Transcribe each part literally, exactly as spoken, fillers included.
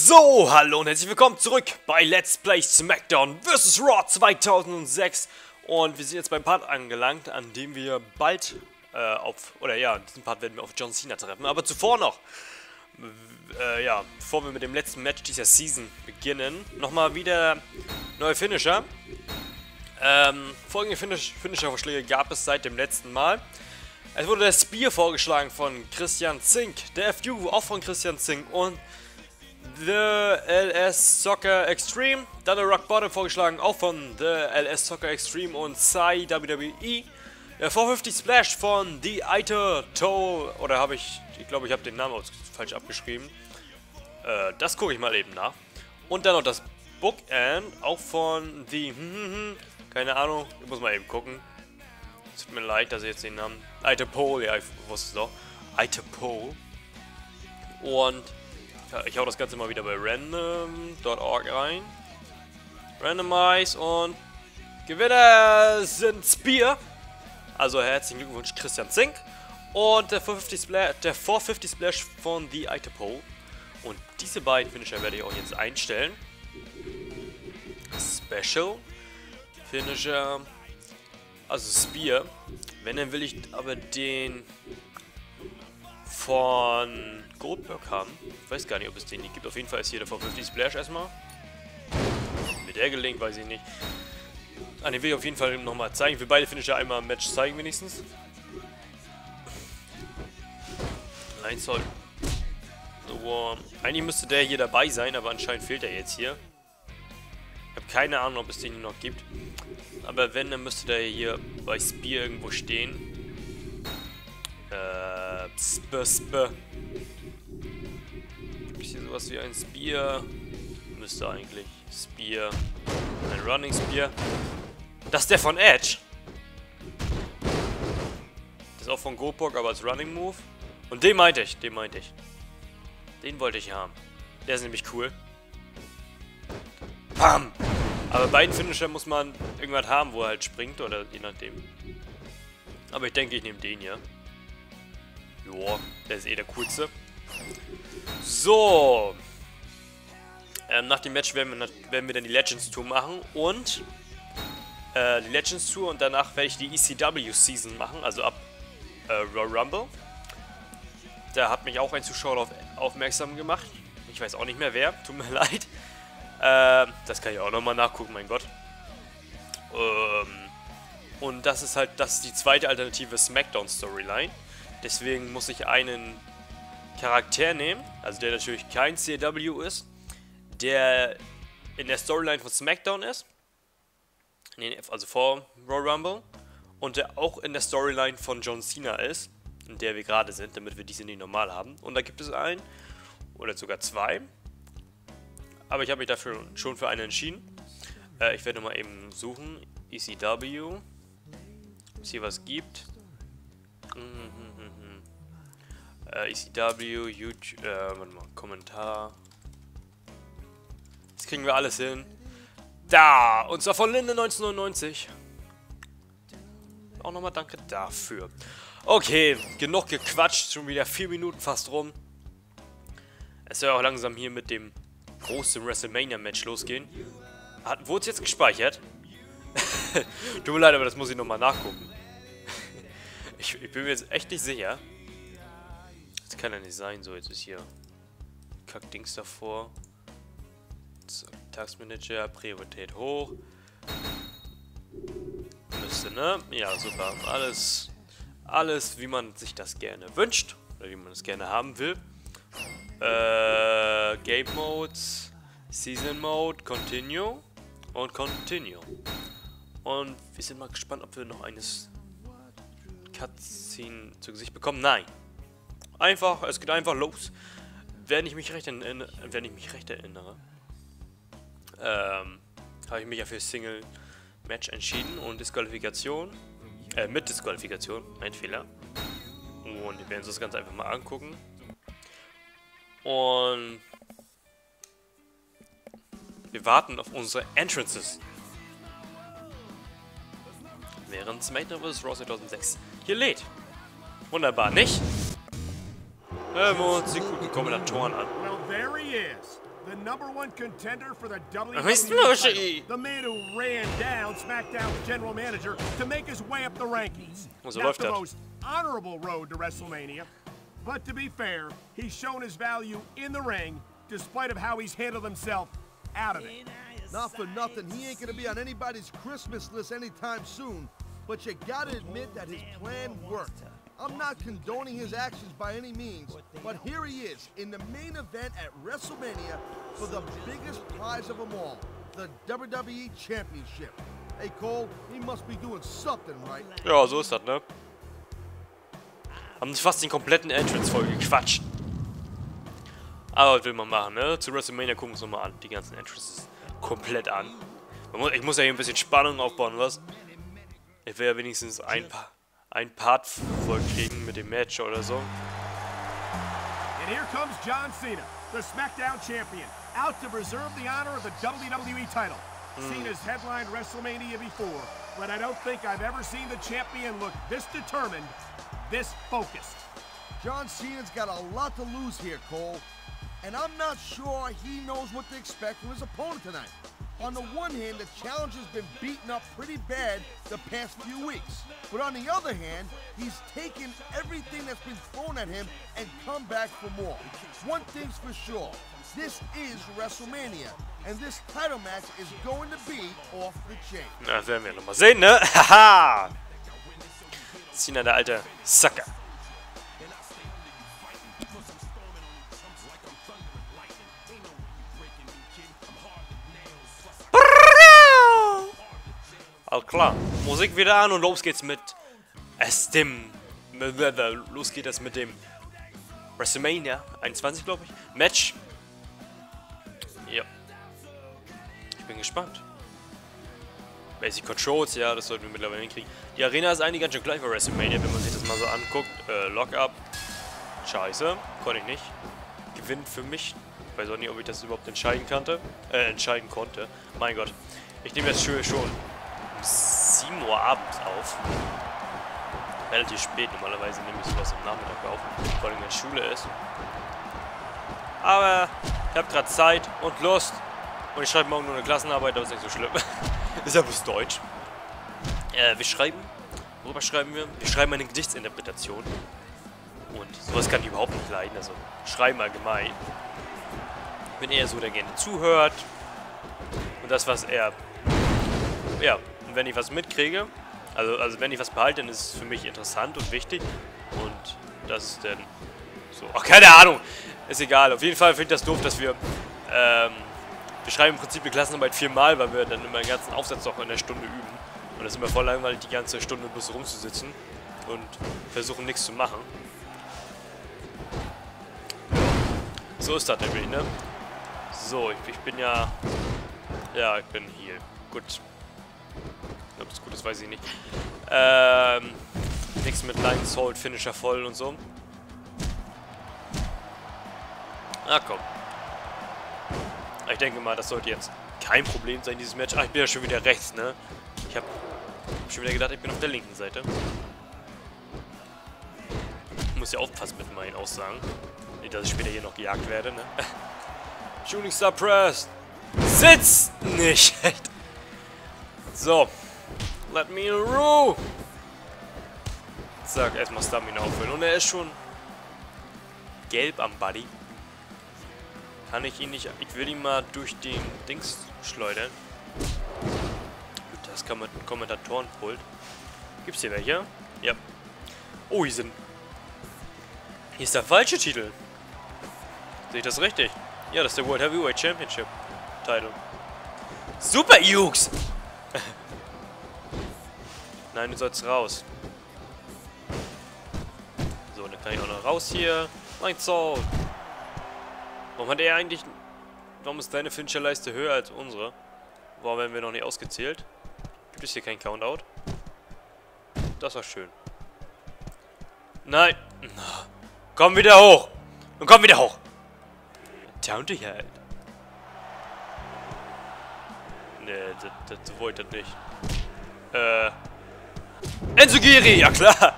So, hallo und herzlich willkommen zurück bei Let's Play SmackDown versus. Raw zweitausendsechs. Und wir sind jetzt beim Part angelangt, an dem wir bald äh, auf, oder ja, in diesem Part werden wir auf John Cena treffen. Aber zuvor noch, äh, ja, bevor wir mit dem letzten Match dieser Season beginnen, nochmal wieder neue Finisher. Ähm, folgende Finish Finisher-Vorschläge gab es seit dem letzten Mal. Es wurde der Spear vorgeschlagen von Christian Zink, der F U auch von Christian Zink und The L S Soccer Extreme. Dann der Rock Bottom vorgeschlagen, auch von The L S Soccer Extreme und Sai W W E. Der vier fünfzig Splash von The Iter Toe, oder habe ich, ich glaube ich habe den Namen falsch abgeschrieben. Äh, das gucke ich mal eben nach. Und dann noch das Bookend, auch von The, keine Ahnung, ich muss mal eben gucken. Tut mir leid, dass ich jetzt den Namen, Iter Pole, ja ich wusste es doch. Iter Pole. Und ja, ich hau das Ganze mal wieder bei random Punkt org rein. Randomize und Gewinner sind Spear. Also herzlichen Glückwunsch Christian Zink. Und der vier fünfzig Splash, der vier fünfzig Splash von The Iter Pole. Und diese beiden Finisher werde ich auch jetzt einstellen. Special Finisher. Also Spear. Wenn, dann will ich aber den von Goldberg haben. Ich weiß gar nicht, ob es den nicht gibt. Auf jeden Fall ist hier der vier fünfzig Splash erstmal. Mit der gelingt, weiß ich nicht. Ah, den will ich auf jeden Fall nochmal zeigen. Ich will beide Finisher einmal im Match zeigen, wenigstens. Eins soll. So, eigentlich müsste der hier dabei sein, aber anscheinend fehlt er jetzt hier. Ich habe keine Ahnung, ob es den hier noch gibt. Aber wenn, dann müsste der hier bei Spear irgendwo stehen. Äh, sp, sp. Gibt es hier sowas wie ein Spear? Müsste eigentlich. Spear. Ein Running Spear. Das ist der von Edge. Das ist auch von Goldberg, aber als Running Move. Und den meinte ich, den meinte ich. Den wollte ich haben. Der ist nämlich cool. Bam! Aber bei beiden Finisher muss man irgendwas haben, wo er halt springt, oder je nachdem. Aber ich denke, ich nehme den hier. Joa, der ist eh der coolste. So. Ähm, nach dem Match werden wir, werden wir dann die Legends Tour machen und äh, die Legends Tour und danach werde ich die E C W Season machen, also ab äh, Royal Rumble. Da hat mich auch ein Zuschauer darauf aufmerksam gemacht. Ich weiß auch nicht mehr wer, tut mir leid. Ähm, das kann ich auch nochmal nachgucken, mein Gott. Ähm, und das ist halt, das ist die zweite alternative SmackDown Storyline. Deswegen muss ich einen Charakter nehmen, also der natürlich kein C W ist, der in der Storyline von SmackDown ist, also vor Royal Rumble, und der auch in der Storyline von John Cena ist, in der wir gerade sind, damit wir diese nicht normal haben. Und da gibt es einen, oder sogar zwei, aber ich habe mich dafür schon für einen entschieden. Äh, ich werde mal eben suchen, E C W, ob es hier was gibt. Mhm. Äh, E C W, YouTube, äh, warte mal, Kommentar. Jetzt kriegen wir alles hin. Da! Und zwar von Linde neunzehnhundertneunundneunzig. Auch nochmal danke dafür. Okay, genug gequatscht. Schon wieder vier Minuten fast rum. Es soll auch langsam hier mit dem großen WrestleMania-Match losgehen. Hat, wurde es jetzt gespeichert? Tut mir leid, aber das muss ich nochmal nachgucken. ich, ich bin mir jetzt echt nicht sicher. Das kann ja nicht sein. So, jetzt ist hier Kack-Dings davor. So, Tagsmanager, Priorität hoch. Müsste, ne? Ja, super. Alles, alles, wie man sich das gerne wünscht. Oder wie man es gerne haben will. Äh, Game Modes, Season Mode, Continue und Continue. Und wir sind mal gespannt, ob wir noch eines Cutscene zu Gesicht bekommen. Nein. Einfach, es geht einfach los. Wenn ich mich recht erinnere, wenn ich mich recht erinnere, ähm, habe ich mich ja für Single Match entschieden und Disqualifikation, äh, mit Disqualifikation, mein Fehler. Und wir werden uns das Ganze einfach mal angucken. Und wir warten auf unsere Entrances. Während SmackDown versus. Raw zweitausendsechs hier lädt. Wunderbar, nicht? Hören wir uns die guten Kommentatoren an. Well, there he is. The number one contender for the W Aber W ist E nur title. The man who ran down SmackDown's general manager to make his way up the rankings. Und so Not läuft the das. most honorable road to WrestleMania. But to be fair, he's shown his value in the ring, despite of how he's handled himself out of it. Not for nothing, he ain't gonna be on anybody's Christmas list anytime soon. But you gotta admit that his plan worked. I'm not condoning his actions by any means, but here he is in the main event at WrestleMania for the biggest prize of them all, the W W E Championship. Hey Cole, he must be doing something right. Ja, so ist das, ne? Haben sich fast den kompletten Entrance voll gequatscht. Aber was will man machen, ne? Zu WrestleMania gucken wir uns nochmal an. Die ganzen Entrances komplett an. Man muss, ich muss ja hier ein bisschen Spannung aufbauen, was? Ich will ja wenigstens ein, pa ein Part voll kriegen mit dem Match oder so. And here comes John Cena, the SmackDown champion, out to preserve the honor of the W W E title. Mm. Cena's headlined WrestleMania before, but I don't think I've ever seen the champion look this determined, this focused. John Cena's got a lot to lose here, Cole. And I'm not sure he knows what to expect from his opponent tonight. On the one hand, the challenger's been beaten up pretty bad the past few weeks. But on the other hand, he's taken everything that's been thrown at him and come back for more. One thing's for sure, this is WrestleMania. And this title match is going to be off the chain. Na, das werden wir nochmal sehen, ne? Haha! Cena, der alte Sucker. All klar. Musik wieder an und los geht's mit es dem. Los geht es mit dem WrestleMania einundzwanzig, glaube ich. Match. Ja. Ich bin gespannt. Basic Controls, ja, das sollten wir mittlerweile hinkriegen. Die Arena ist eigentlich ganz schön gleich bei WrestleMania, wenn man sich das mal so anguckt. Äh, Lock-up. Scheiße. Konnte ich nicht. Gewinn für mich. Ich weiß auch nicht, ob ich das überhaupt entscheiden konnte. Äh, entscheiden konnte. Mein Gott. Ich nehme jetzt schon um sieben Uhr abends auf. Relativ spät. Normalerweise nehme ich sowas am Nachmittag auf. Vor allem, wenn Schule ist. Aber ich habe gerade Zeit und Lust. Und ich schreibe morgen nur eine Klassenarbeit, aber ist nicht so schlimm. Ist ja bloß Deutsch. Äh, wir schreiben. Worüber schreiben wir? Wir schreiben eine Gedichtsinterpretation. Und sowas kann ich überhaupt nicht leiden. Also, schreiben allgemein. Ich bin eher so, der gerne zuhört. Und das, was er. Ja, und wenn ich was mitkriege. Also, also wenn ich was behalte, dann ist es für mich interessant und wichtig. Und das ist dann. So. Ach, keine Ahnung. Ist egal. Auf jeden Fall finde ich das doof, dass wir. Ähm. Wir schreiben im Prinzip die Klassenarbeit viermal, weil wir dann immer den ganzen Aufsatz noch in der Stunde üben. Und das ist immer voll langweilig, die ganze Stunde bloß rumzusitzen und versuchen nichts zu machen. So ist das nämlich, ne? So, ich, ich bin ja... Ja, ich bin hier. Gut. Ob das gut ist, weiß ich nicht. Ähm... Nichts mit Lions Hold, Finisher voll und so. Ah, komm. Ich denke mal, das sollte jetzt kein Problem sein, dieses Match. Ah, ich bin ja schon wieder rechts, ne? Ich habe schon wieder gedacht, ich bin auf der linken Seite. Ich muss ja aufpassen mit meinen Aussagen. Nicht, dass ich später hier noch gejagt werde, ne? Shooting Star Press! Sitzt nicht! So. Let me in Ruhe! Zack, erstmal Stamina auffüllen. Und er ist schon gelb am Buddy. Kann ich ihn nicht... Ich will ihn mal durch den Dings schleudern. Das Kommentatorenpult. Gibt's hier welche? Ja. Oh, hier sind... Hier ist der falsche Titel. Sehe ich das richtig? Ja, das ist der World Heavyweight Championship Title. Super, Jukes! Nein, du sollst raus. So, dann kann ich auch noch raus hier. Mein Soul. Warum hat er eigentlich... Warum ist deine Finisher-Leiste höher als unsere? Warum werden wir noch nicht ausgezählt? Gibt es hier kein Countout? Das war schön. Nein! Komm wieder hoch! Und komm wieder hoch! Down to hell. Nee, das, das wollte ich nicht. Äh... Enzugiri! Ja klar!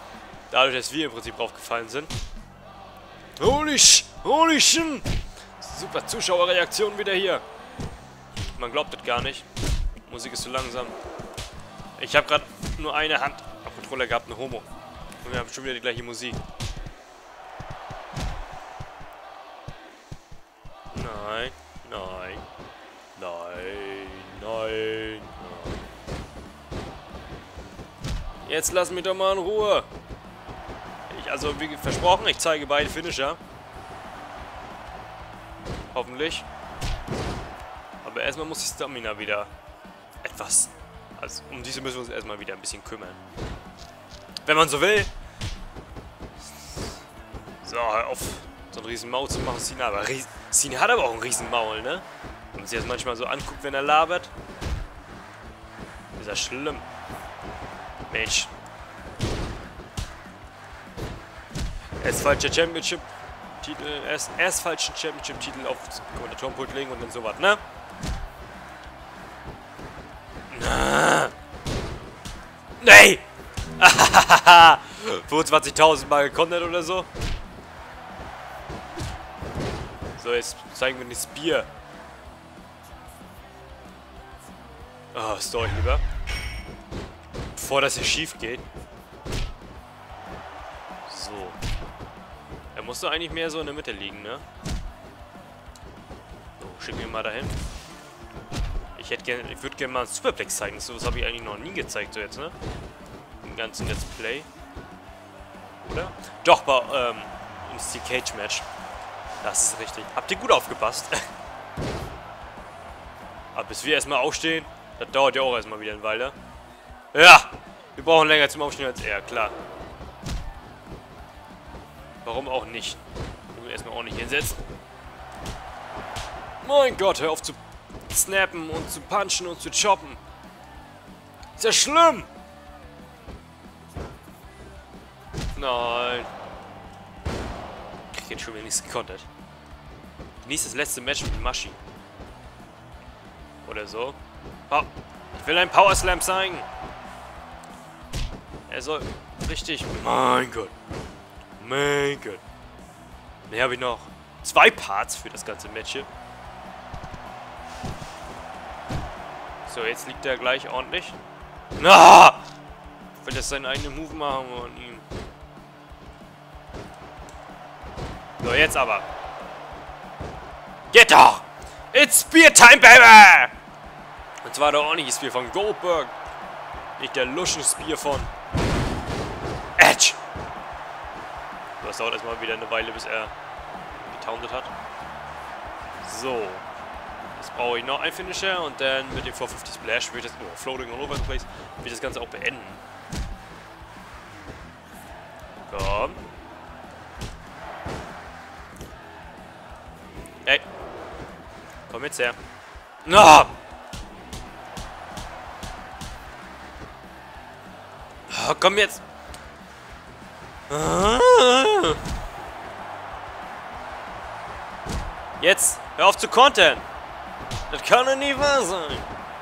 Dadurch, dass wir im Prinzip draufgefallen sind. Holy sh... Holy sh... Super Zuschauerreaktion wieder hier. Man glaubt das gar nicht. Musik ist zu langsam. Ich habe gerade nur eine Hand am Controller gehabt, eine Homo. Und wir haben schon wieder die gleiche Musik. Nein, nein, nein, nein, nein. Jetzt lass mich doch mal in Ruhe. Ich, also wie versprochen, ich zeige beide Finisher. Hoffentlich. Aber erstmal muss die Stamina wieder etwas... Also um diese müssen wir uns erstmal wieder ein bisschen kümmern. Wenn man so will. So, hör auf, so einen riesen Maul zu machen, Cena. Aber Ries Cena hat aber auch einen riesen Maul, ne? Wenn man sich das manchmal so anguckt, wenn er labert. Ist das schlimm. Mensch. Erst falscher Championship-Titel, erst, erst falschen Championship-Titel auf Kommentatorenpult legen und dann sowas, ne? Na. Nee! fünfundzwanzigtausend Mal gekonnt oder so. So, jetzt zeigen wir das Bier. Oh, ist doch lieber. Bevor das hier schief geht. So. Er muss doch eigentlich mehr so in der Mitte liegen, ne? So, schicken wir mal dahin. Ich hätte gerne, ich würde gerne mal einen Superplex zeigen. So was habe ich eigentlich noch nie gezeigt, so jetzt, ne? Im ganzen Let's Play. Oder? Doch, bei, ähm, im Steel Cage Match. Das ist richtig. Habt ihr gut aufgepasst? Aber bis wir erstmal aufstehen, das dauert ja auch erstmal wieder eine Weile. Ja! Wir brauchen länger zum Aufstehen als er, klar. Warum auch nicht? Ich will erstmal auch nicht hinsetzen. Mein Gott, hör auf zu snappen und zu punchen und zu choppen. Ist ja schlimm! Nein. Ich krieg jetzt schon wieder nichts gekontert. Genießt das letzte Match mit Maschi. Oder so. Oh, ich will einen Power Slam zeigen. Er soll richtig... Mein Gott. Mein Gott. Ne, habe ich noch zwei Parts für das ganze Match hier. So, jetzt liegt er gleich ordentlich. Na! Will das seinen eigenen Move machen und ihm. So, jetzt aber. Geht doch! It's Spear Time, Baby! Und zwar der ordentliche Spear von Goldberg. Nicht der Luschen-Spear von Edge. Das dauert erstmal wieder eine Weile, bis er getauntet hat. So. Jetzt brauche ich noch einen Finisher und dann mit dem vier fünfzig Splash will ich das, oh, Floating all over the place, will ich das Ganze auch beenden. Komm. Ey. Komm jetzt her. No! Oh, komm jetzt. Jetzt, hör auf zu kontern. Das kann doch nie wahr sein.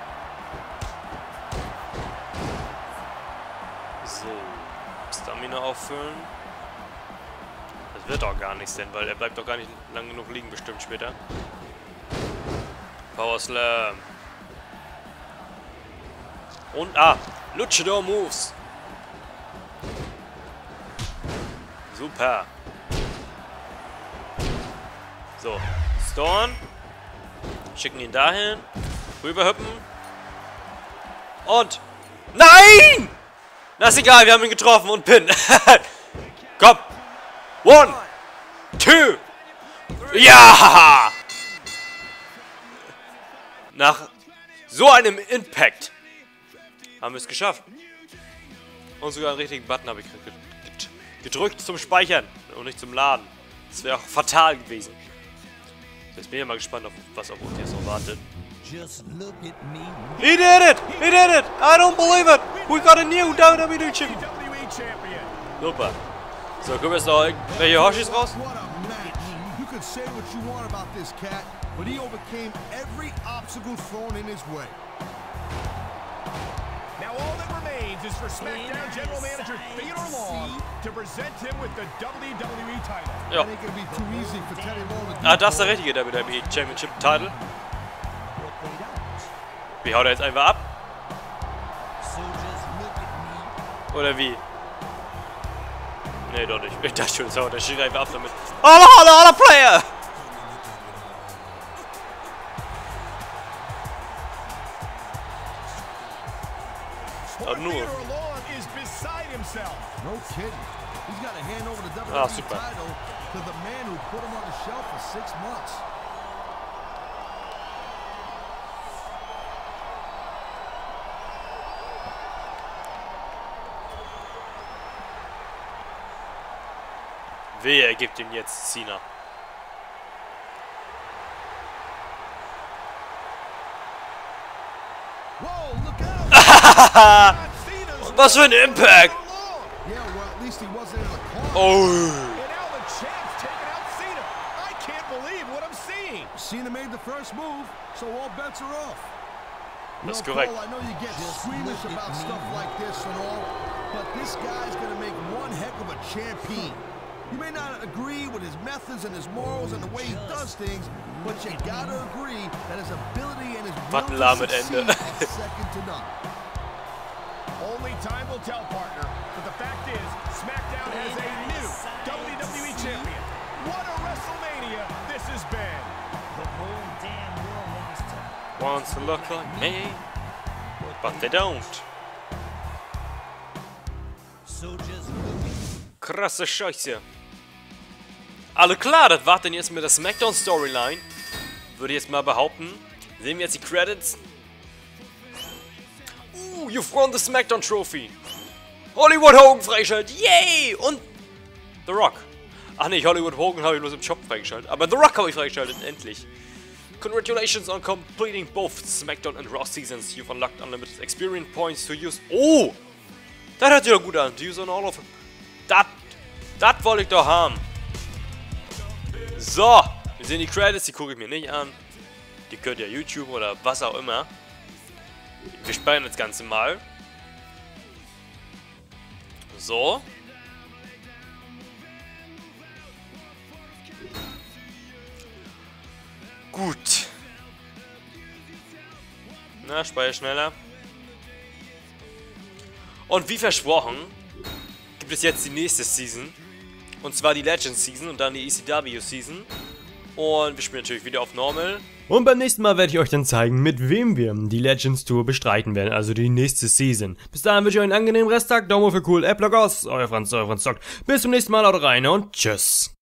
So, Stamina auffüllen. Das wird doch gar nichts denn, weil er bleibt doch gar nicht lang genug liegen bestimmt später. Power Slam. Und, ah, Luchador Moves. Super. So, Storm. Schicken ihn dahin. Rüberhüppen. Und. Nein! Na ist egal, wir haben ihn getroffen und Pin. Komm. One. Two. Ja! Nach so einem Impact haben wir es geschafft. Und sogar einen richtigen Button habe ich gedrückt zum Speichern und nicht zum Laden. Das wäre auch fatal gewesen. Jetzt bin ich mal gespannt, auf was auf uns hier so wartet. He did it! He did it! I don't believe it! We got a new W W E champion! Super. So, kommen jetzt noch irgendwelche Hoshis raus? You can say what you want about this cat, but he overcame every obstacle thrown in his way. Now all that remains is for SmackDown General Manager Theodore Long to present him with the W W E title. Ja. That ain't gonna be too easy for Teddy Long to do. Ah, das ist der richtige W W E Championship Title. Wie haut er jetzt einfach ab? Oder wie? Nee, doch nicht. Ich dachte schon, so, der steht einfach ab damit. Holla, holla, holla, Player! Oh, nur. Theodore Long is beside himself. No kidding. He's got to hand over the W Ah, W E super. title to the man who put him on the shelf for six months. Wehe, er gibt ihm jetzt Cena. Whoa, look out! Was für ein Impact! Yeah, well, at least he wasn't in the car. Oh! And now the champ's taking out Cena. I can't believe what I'm seeing. Cena made the first move, so all bets are off. That's No, correct. Cole, I know you get squeamish about stuff like this and all, but this guy's gonna make one heck of a champion. You may not agree with his methods and his morals and the way he does things, but you gotta agree that his ability and his will Lahm to mit Ende. succeed is second to none. Only time will tell, partner. But the fact is, SmackDown has a new W W E champion. What a WrestleMania this has been. The whole damn world wants to. Wants to look like me, but they don't. So just look Krasse Scheiße. Alle klar, das war denn jetzt mit der SmackDown-Storyline. Würde ich jetzt mal behaupten. Sehen wir jetzt die Credits. Uh, you've won the SmackDown Trophy. Hollywood Hogan freigeschaltet. Yay! Und The Rock. Ach nee, Hollywood Hogan habe ich bloß im Shop freigeschaltet. Aber The Rock habe ich freigeschaltet, endlich. Congratulations on completing both SmackDown and Raw seasons. You've unlocked unlimited experience points to use. Oh! Das hört sich doch gut an. To use on all of them. Das, das wollte ich doch haben. So, wir sehen die Credits, die gucke ich mir nicht an. Die könnt ihr YouTube oder was auch immer. Wir speichern das Ganze mal. So. Gut. Na, speicher schneller. Und wie versprochen, gibt es jetzt die nächste Season. Und zwar die Legends Season und dann die E C W Season. Und wir spielen natürlich wieder auf Normal. Und beim nächsten Mal werde ich euch dann zeigen, mit wem wir die Legends Tour bestreiten werden, also die nächste Season. Bis dahin wünsche ich euch einen angenehmen Resttag, Daumen für cool, App aus, euer Franz, euer Franz Doc. Bis zum nächsten Mal, haut rein und tschüss.